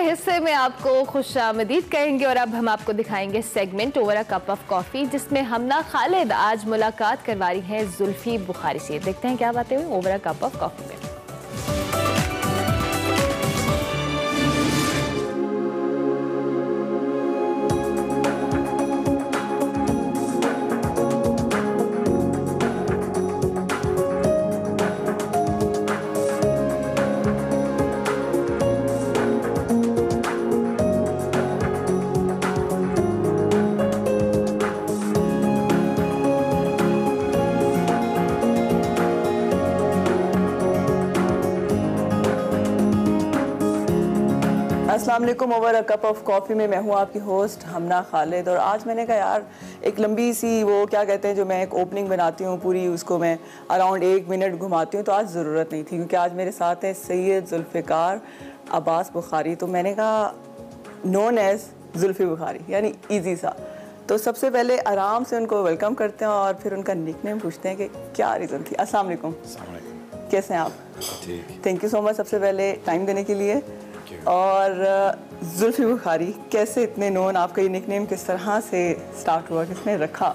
हिस्से में आपको खुश आमदीद कहेंगे और अब हम आपको दिखाएंगे segment over a cup of coffee, जिसमें हमना खालिद आज मुलाकात करवा रही हैं जुल्फी बुखारी से। देखते हैं क्या बातें हुई over a cup of coffee में। अस्सलाम वालेकुम। Over a cup of coffee में मैं हूँ आपकी होस्ट हमना खालिद। और आज मैंने कहा यार एक लंबी सी वो क्या कहते हैं जो मैं एक ओपनिंग बनाती हूँ पूरी, उसको मैं अराउंड 1 मिनट घुमाती हूँ, तो आज ज़रूरत नहीं थी क्योंकि आज मेरे साथ है सैयद जुल्फ़िकार अब्बास बुखारी। तो मैंने कहा नोन एज़ जुल्फ़ी बुखारी, यानी ईजी सा। तो सबसे पहले आराम से उनको वेलकम करते हैं और फिर उनका निकनेम पूछते हैं कि क्या रीज़न थी। अस्सलाम वालेकुम, कैसे हैं आप? ठीक। थैंक यू सो मच सबसे पहले टाइम देने के लिए। और जुल्फ़ी बुखारी कैसे इतने नोन, आपका ये निकनेम किस तरह से स्टार्ट हुआ, किसने रखा?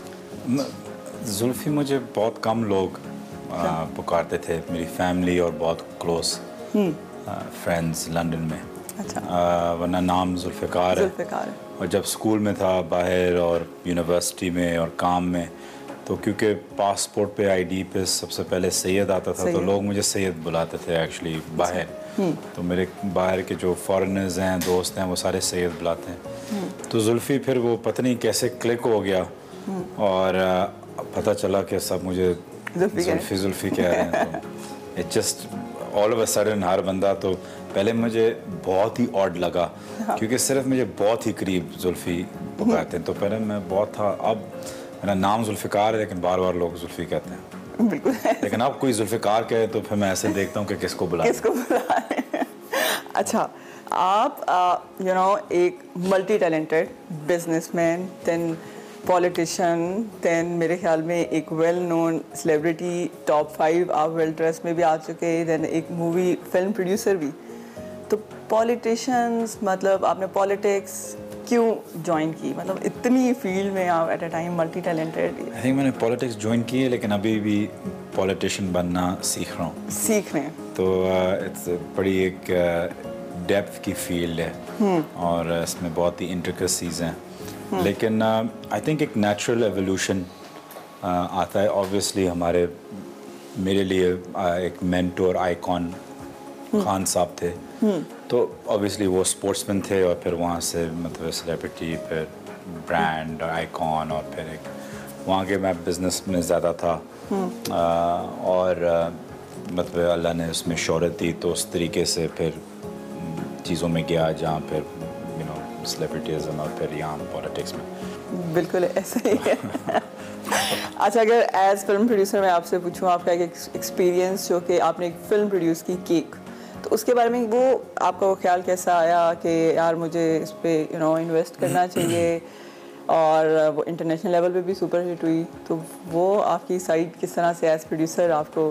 जुल्फ़ी मुझे बहुत कम लोग पुकारते थे, मेरी फैमिली और बहुत क्लोज फ्रेंड्स लंदन में। अच्छा। वरना नाम जुल्फ़िकार है। और जब स्कूल में था बाहर और यूनिवर्सिटी में और काम में, तो क्योंकि पासपोर्ट पे आईडी पे सबसे पहले सैयद आता था, तो लोग मुझे सैयद बुलाते थे एक्चुअली बाहर। तो मेरे बाहर के जो फॉरेनर्स हैं, दोस्त हैं, वो सारे सैयद बुलाते हैं। तो जुल्फ़ी फिर वो पता नहीं कैसे क्लिक हो गया और पता चला कि सब मुझे जुल्फ़ी कह रहे हैं। तो it just all of a sudden हर बंदा, तो पहले मुझे बहुत ही ऑड लगा क्योंकि सिर्फ मुझे बहुत ही करीब जुल्फ़ी पुकारते हैं। तो पहले मैं बहुत था, अब मेरा नाम जुल्फ़िकार है लेकिन बार बार लोग जुल्फ़ी कहते हैं। बिल्कुल। लेकिन अब कोई जुल्फ़िकार कहे तो फिर मैं ऐसे देखता हूँ कि किसको बुला रहे हैं। अच्छा, आप यू नो एक multi talented businessman, then politician, then मेरे ख्याल में एक वेल नोन सेलिब्रिटी, टॉप 5 आप वेल ड्रेस में भी आ चुके, देन एक मूवी फिल्म प्रोड्यूसर भी। तो पॉलिटिशियंस, मतलब आपने पॉलिटिक्स क्यों ज्वाइन की? मतलब इतनी फील्ड में आप at a time multi talented. I think मैंने पॉलिटिक्स ज्वाइन की है लेकिन अभी भी पॉलिटिशियन बनना सीख रहा हूँ। सीख रहे हैं। तो इट्स बड़ी एक डेप्थ की फील्ड है और इसमें बहुत ही इंट्रिकेसीज हैं। लेकिन आई थिंक एक नेचुरल एवोल्यूशन आता है। ऑब्वियसली मेरे लिए एक मेंटोर आइकॉन खान साहब थे, तो ऑब्वियसली वो स्पोर्ट्समैन थे और फिर वहाँ से मतलब सेलिब्रिटी, फिर ब्रांड और आइकॉन, और फिर एक वहाँ के मैं बिज़नेस में ज़्यादा था और मतलब अल्लाह ने उसमें शोहरत दी, तो उस तरीके से फिर चीज़ों में गया जहाँ फिर यू नो सेलिब्रिटीज़म और फिर यहाँ पॉलिटिक्स में। बिल्कुल ऐसा ही है। अच्छा, अगर एज फिल्म प्रोड्यूसर मैं आपसे पूछूं आपका एक एक्सपीरियंस, जो कि आपने एक फ़िल्म प्रोड्यूस की केक, तो उसके बारे में वो आपका वो ख्याल कैसा आया कि यार मुझे इस पे यू नो इन्वेस्ट करना चाहिए, और वो इंटरनेशनल लेवल पे भी सुपर हिट हुई, तो वो आपकी साइड किस तरह से एज प्रोड्यूसर आपको?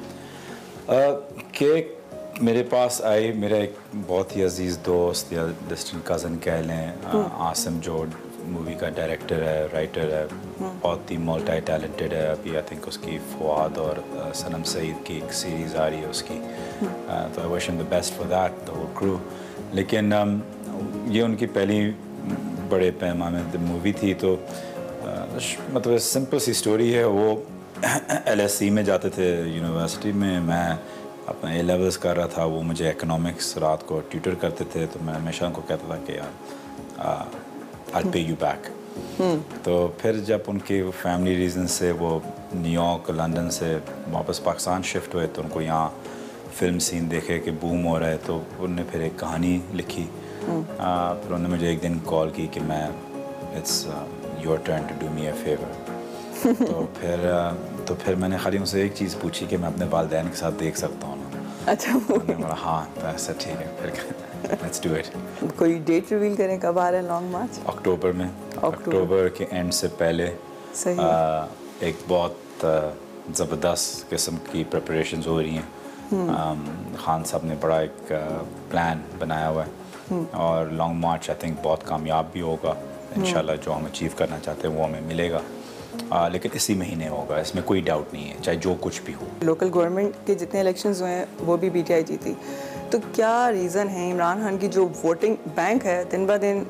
केक मेरे पास आई, मेरा एक बहुत ही अजीज़ दोस्त या डिस्टेंट कज़न कह लें, आसिम, जो मूवी का डायरेक्टर है, राइटर है, बहुत ही मल्टी टैलेंटेड है। अभी आई थिंक उसकी फवाद और सनम सईद की एक सीरीज़ आ रही है उसकी, तो I wish him the best for that, the whole crew. लेकिन ये उनकी पहली बड़े पैमाने पे मूवी थी, तो मतलब सिंपल सी स्टोरी है। वो LSE में जाते थे यूनिवर्सिटी में, मैं अपना A लेवल्स कर रहा था, वो मुझे इकोनॉमिक्स रात को ट्यूटर करते थे, तो मैं हमेशा उनको कहता था कि यार I'll pay you back। तो फिर जब उनके फैमिली रीज़न से वो न्यूयॉर्क, लंदन से वापस पाकिस्तान शिफ्ट हुए, तो उनको यहाँ फिल्म सीन देखे कि बूम हो रहा है, तो उन्होंने फिर एक कहानी लिखी। फिर उन्होंने मुझे एक दिन कॉल की कि मैं it's your turn to do me a favour. तो फिर मैंने खाली उनसे एक चीज़ पूछी कि मैं अपने वालिदैन के साथ देख सकता हूँ ना? अच्छा। बोला हाँ, तो ऐसा ठीक है, फिर लेट्स डू इट। कोई डेट रिवील करें, कब आ रहा है लॉन्ग मार्च? अक्टूबर में, अक्टूबर के एंड से पहले। सही। एक बहुत ज़बरदस्त किस्म की प्रिपरेशंस हो रही हैं। خان صاحب نے بڑا ایک پلان بنایا ہوا ہے اور لانگ مارچ آئی تھنک بہت کامیاب بھی ہوگا انشاءاللہ. جو ہم اچیو کرنا چاہتے ہیں وہ ہمیں ملے گا, لیکن اسی مہینے ہوگا, اس میں کوئی ڈاؤٹ نہیں ہے, چاہے جو کچھ بھی ہو. لوکل گورنمنٹ کے جتنے الیکشنز ہوئے ہیں وہ بھی پی ٹی آئی جیتی, تو کیا ریزن ہے عمران خان کی جو ووٹنگ بینک ہے دن بہ دن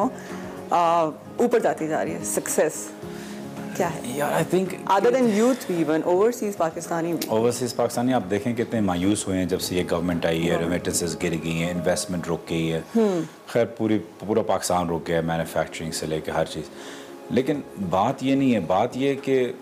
اوپر جاتی جا رہی ہے, سکسیس کیا ہے؟ یار I think other than youth بھی, ایون اوورسیز پاکستانی بھی. اوورسیز پاکستانی آپ دیکھیں کتنے مایوس ہوئے ہیں جب سے یہ گورنمنٹ آئی ہے, ریمیٹنسز گر گئی ہیں, انویسٹمنٹ رک گئی ہے, خیر پورا پاکستان رک گیا ہے مینوفیکچرنگ سے لے کے ہر چیز. لیکن بات یہ نہیں ہے, بات یہ کہ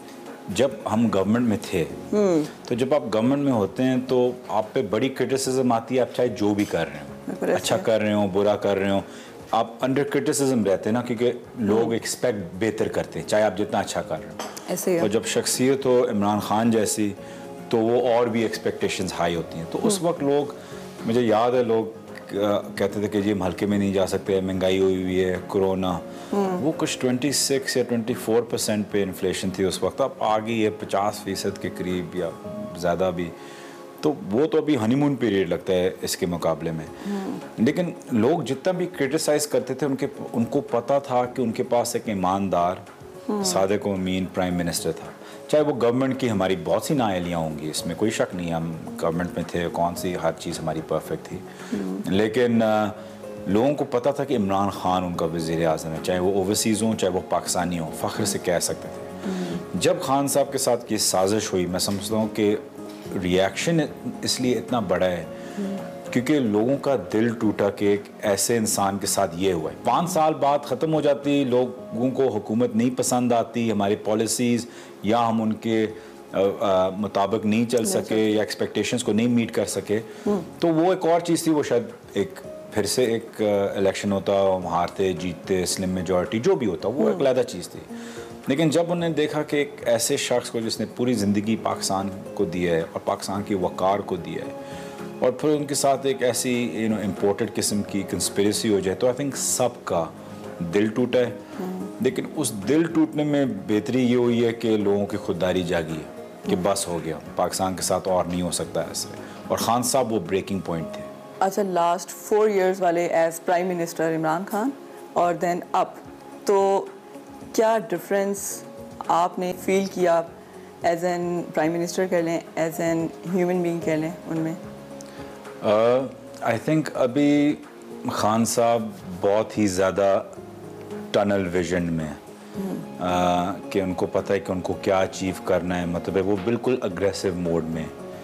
جب ہم گورنمنٹ میں تھے تو جب آپ گورنمنٹ میں ہوتے ہیں تو آپ پہ بڑی کرٹیسزم آتی ہے, آپ چاہے جو بھی کر رہے ہوں, اچھا کر رہے ہوں برا کر رہے ہوں, آپ انڈر کرٹیسزم رہتے ہیں نا, کیونکہ لوگ ایکسپیکٹ بہتر کرتے ہیں چاہے آپ جتنا اچھا کر رہے ہوں. ایسے اور جب شخصیت ہو عمران خان جیسی تو وہ اور بھی ایکسپیکٹیشنز ہائی ہوتی ہیں. تو اس وقت لوگ, مجھے یاد ہے لوگ کہتے تھے کہ جی ہم ہلکے میں نہیں جا سکتے, مہنگائی ہوئی ہے, کرونا, وہ کچھ 26 یا 24% پہ انفلیشن تھی اس وقت, اب آ گئی ہے 50% کے قریب یا زیادہ بھی. تو وہ تو ابھی ہنی مون پیریڈ لگتا ہے اس کے مقابلے میں. لیکن لوگ جتنا بھی کرٹیسائز کرتے تھے ان کو پتہ تھا کہ ان کے پاس ایک ایماندار صادق و امین پرائم منسٹر تھا. چاہے وہ گورنمنٹ کی ہماری بہت سی نااہلیاں ہوں گی, اس میں کوئی شک نہیں, ہم گورنمنٹ میں تھے, کون سی ہر چیز ہماری پرفیکٹ تھی, لیکن لوگوں کو پتہ تھا کہ عمران خان ان کا وزیر اعظم ہے, چاہے وہ اوورسیز ہوں چاہے وہ پاکستانی ہوں, فخر سے کہہ سکتے تھے. جب خان صاحب کے ساتھ یہ سازش ہوئی, میں سمجھتا ہوں کہ ریاکشن اس لیے اتنا بڑا ہے کیونکہ لوگوں کا دل ٹوٹا کہ ایک ایسے انسان کے ساتھ یہ ہوا ہے. 5 سال بعد ختم ہو جاتی, لوگوں کو حکومت نہیں پسند آتی, ہماری پالیسیز یا ہم ان کے مطابق نہیں چل سکے یا ایکسپیکٹیشنز کو نہیں میٹ کر سکے, تو وہ ایک اور چیز تھی. وہ شاید ایک پھر سے ایک الیکشن ہوتا, ہارتے جیتتے, سلم میجورٹی جو بھی ہوتا, وہ ایک علیحدہ چیز تھی. لیکن جب انہوں نے دیکھا کہ ایک ایسے شخص کو جس نے پوری زندگی پاکستان کو دی ہے اور پاکستان کی وقار کو دیا ہے, اور پھر ان کے ساتھ ایک ایسی امپورٹڈ قسم کی کنسپریسی ہو جائے, تو آئی تھنک سب کا دل ٹوٹا ہے. لیکن اس دل ٹوٹنے میں بہتری یہ ہوئی ہے کہ لوگوں کی خودداری جاگی ہے کہ بس ہو گیا, پاکستان کے ساتھ اور نہیں ہو سکتا ایسے, اور خان صاحب وہ بریکنگ پوائنٹ تھے. اچھا, لاسٹ 4 ایئرز والے as prime minister Imran Khan اور دین اپ, تو کیا ڈفرینس آپ نے فیل کیا ایز این پرائم منسٹر کہہ لیں, ایز این ہیومن بینگ کہہ لیں ان میں؟ آئی تھنک ابھی خان صاحب بہت ہی زیادہ ٹنل ویژن میں کہ ان کو پتہ ہے کہ ان کو کیا اچیو کرنا ہے, مطلب وہ بالکل اگریسو موڈ میں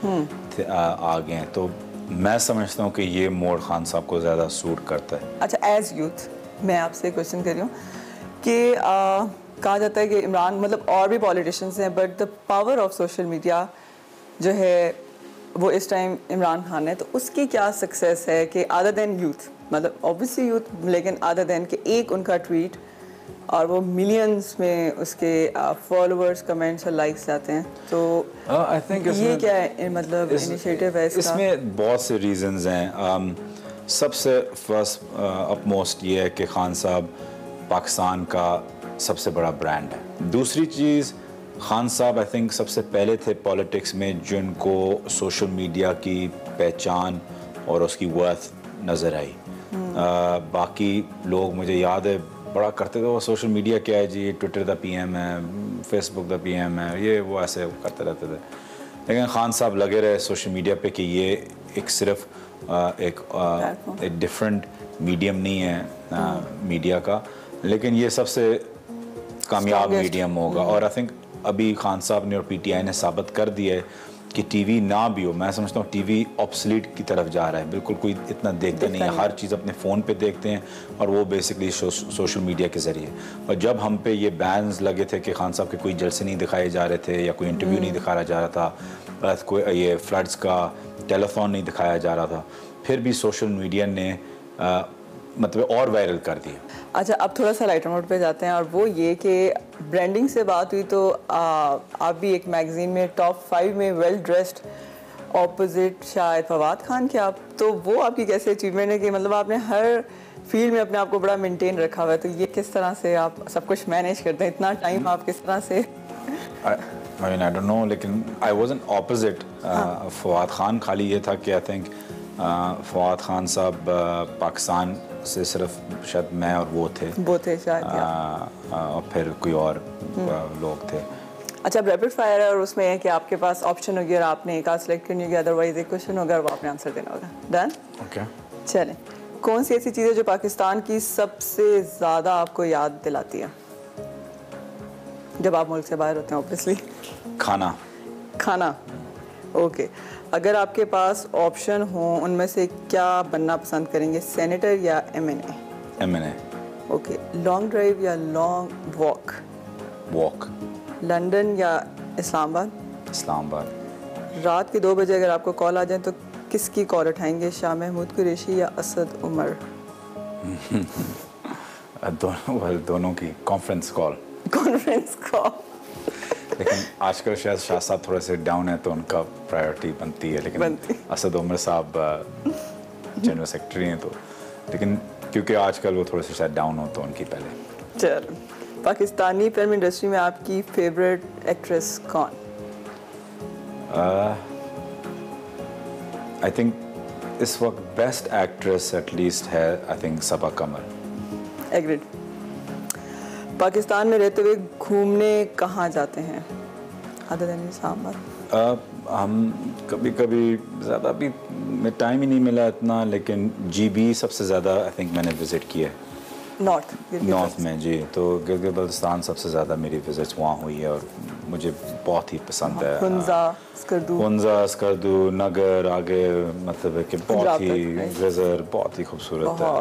آ گئے ہیں. تو میں سمجھتا ہوں کہ یہ موڈ خان صاحب کو زیادہ سوٹ کرتا ہے. اچھا, ایز یوتھ میں آپ سے کویشچن کر رہی ہوں کہ کہا جاتا ہے کہ عمران, مطلب اور بھی پولیٹیشنز ہیں, but the power of social media جو ہے وہ اس ٹائم عمران خان ہے, تو اس کی کیا سکسیس ہے کہ ادر دین یوتھ, مطلب اوبیسلی یوتھ, لیکن ادر دین کہ ایک ان کا ٹویٹ اور وہ ملینز میں اس کے فالوورز, کمنٹس اور لائکس جاتے ہیں, تو آئی تھنک یہ کیا ہے مطلب انیشیٹو ہے اس میں بہت سے ریزنز ہیں. سب سے فرسٹ اپ موسٹ یہ ہے کہ خان صاحب پاکستان کا سب سے بڑا برانڈ ہے. دوسری چیز, خان صاحب آئی تھنک سب سے پہلے تھے پالیٹکس میں جن کو سوشل میڈیا کی پہچان اور اس کی ورتھ نظر آئی. باقی لوگ, مجھے یاد ہے, بڑا کرتے تھے وہ سوشل میڈیا کیا ہے جی, ٹویٹر دا پی ایم ہے, فیس بک دا پی ایم ہے, یہ وہ ایسے کرتے رہتے تھے. لیکن خان صاحب لگے رہے سوشل میڈیا پہ کہ یہ ایک صرف ایک ڈفرینٹ میڈیم نہیں ہے میڈیا کا, لیکن یہ سب سے کامیاب میڈیم ہوگا. اور آئی تھنک ابھی خان صاحب نے اور پی ٹی آئی نے ثابت کر دیا ہے کہ ٹی وی نہ بھی ہو, میں سمجھتا ہوں ٹی وی آبسلیٹ کی طرف جا رہا ہے, بالکل کوئی اتنا دیکھتا نہیں ہے, ہر چیز اپنے فون پہ دیکھتے ہیں, اور وہ بیسکلی سوشل میڈیا کے ذریعے. اور جب ہم پہ یہ بینز لگے تھے کہ خان صاحب کے کوئی جلسے نہیں دکھائے جا رہے تھے یا کوئی انٹرویو نہیں دکھایا جا رہا تھا, کوئی یہ فلڈز کا ٹیلیفون نہیں دکھایا جا رہا تھا, پھر بھی سوشل میڈیا نے مطلب اور وائرل کر دیا. اچھا, اب تھوڑا سا لائٹر موڈ پہ جاتے ہیں, اور وہ یہ کہ برانڈنگ سے بات ہوئی تو آپ بھی ایک میگزین میں ٹاپ 5 میں ویل ڈریسڈ اپوزٹ شاید فواد خان کے, آپ تو وہ آپ کی کیسے اچیومنٹ ہے کہ مطلب آپ نے ہر فیلڈ میں اپنے آپ کو بڑا مینٹین رکھا ہوا ہے, تو یہ کس طرح سے آپ سب کچھ مینیج کرتے ہیں, اتنا ٹائم آپ کس طرح سے؟ I mean, I don't know, لیکن I wasn't opposite Fawad Khan. خالی یہ تھا کہ I think فواد خان صاحب پاکستان سے صرف شاید میں اور وہ تھے شاید، اور پھر کوئی اور لوگ تھے. اچھا ریپڈ فائر ہے اور اس میں ہے کہ آپ کے پاس آپشن ہوگی اور آپ نے ایک آدھ سلیکٹ کرنی ہوگی، ادروائز ایک کوشچن ہوگا اور وہ آپ نے آنسر دینا ہوگا. ڈن؟ اوکے. چلیں. کون سی ایسی چیز ہے جو پاکستان کی سب سے زیادہ آپ کو یاد دلاتی ہے جب آپ ملک سے باہر ہوتے ہیں؟ اوبیسلی کھانا. اوکے. اگر آپ کے پاس آپشن ہوں ان میں سے کیا بننا پسند کریں گے، سینیٹر یا M&A؟ اوکے. لانگ ڈرائیو یا لانگ واک؟ لندن یا اسلام آباد؟ رات کے 2 بجے اگر آپ کو کال آ جائیں تو کس کی کال اٹھائیں گے، شاہ محمود قریشی یا اسد عمر؟ دونوں کی کانفرنس کال. لیکن آج کل شاید شاہ صاحب تھوڑے سے ڈاؤن ہے تو ان کا پرائیورٹی بنتی ہے، لیکن اسد عمر صاحب جنرل سیکرٹری ہیں تو، لیکن کیونکہ آج کل وہ تھوڑے سے شاید ڈاؤن ہو تو ان کی پہلے. چلو. پاکستانی فلم انڈسٹری میں آپ کی فیوریٹ ایکٹریس کون؟ آئی تھنک اس وقت بیسٹ ایکٹریس ایٹ لیسٹ ہے I think Saba Qamar. Agreed. Pakistan میں رہتے ہوئے گھومنے کہاں جاتے ہیں ادر دین اسلام آباد؟ ہم کبھی زیادہ بھی ٹائم ہی نہیں ملا اتنا، لیکن GB سب سے زیادہ آئی تھنک میں نے وزٹ کیا ہے نارتھ میں. جی تو گلگت بلتستان سب سے زیادہ میری وزٹس وہاں ہوئی ہے اور مجھے بہت ہی پسند ہے. ہنزا، اسکردو، نگر آگے، مطلب ہے کہ بہت ہی گزر بہت ہی خوبصورت ہے.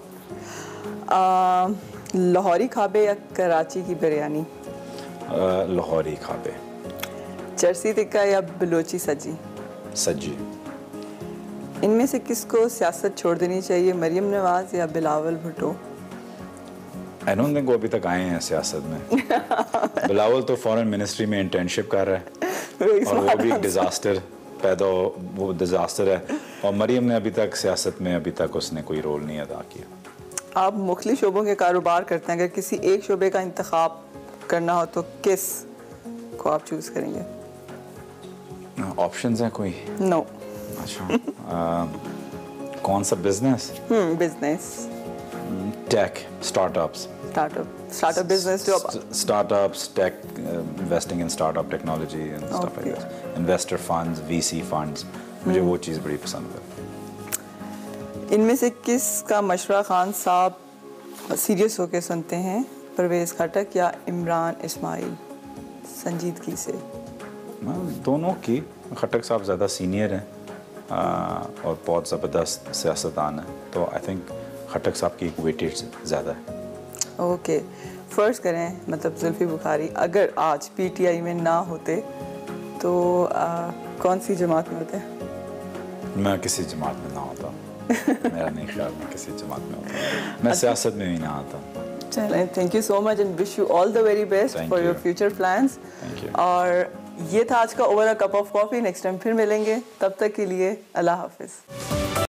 لاہوری کھابے یا کراچی کی بریانی؟ لاہوری کھابے. چرسی ٹکا یا بلوچی سجی؟ ان میں سے کس کو سیاست چھوڑ دینی چاہیے، مریم نواز یا Bilawal Bhutto? I don't think وہ ابھی تک آئے ہیں سیاست میں. بلاول تو فورن منسٹری میں انٹرنشپ کر رہا ہے اور وہ بھی ڈیزاسٹر وہ ڈیزاسٹر ہے، اور مریم نے ابھی تک سیاست میں ابھی تک اس نے کوئی رول نہیں ادا کیا. آپ مختلف شعبوں کے کاروبار کرتے ہیں، اگر کسی ایک شعبے کا انتخاب کرنا ہو تو کس کو آپ چوز کریں گے؟ آپشنز ہیں کوئی؟ نو. اچھا. کون سا business? Business. Tech, startups business, startups, tech, investing in startup technology and stuff like that, investor funds, VC funds, مجھے وہ چیز بڑی پسند ہے. ان میں سے کس کا مشورہ خان صاحب سیریس ہو کے سنتے ہیں، پرویز خٹک یا عمران اسماعیل سنجیدگی سے؟ دونوں کی. خٹک صاحب زیادہ سینئر ہیں اور بہت زبردست سیاستدان ہیں، تو آئی تھنک خٹک صاحب کی ایک ویٹیج زیادہ ہے. اوکے. فرض کریں مطلب زلفی بخاری اگر آج PTI میں نہ ہوتے تو کون سی جماعت میں ہوتے؟ میں کسی جماعت میں نہ ہوتا. میرا نہیں خیال میں کسی جماعت میں ہوتا. میں سیاست میں بھی نہ آتا. چلیں. Thank you so much and wish you all the very best for your future plans. اور یہ تھا آج کا over a cup of coffee. Next time پھر ملیں گے، تب تک کے لیے اللہ حافظ.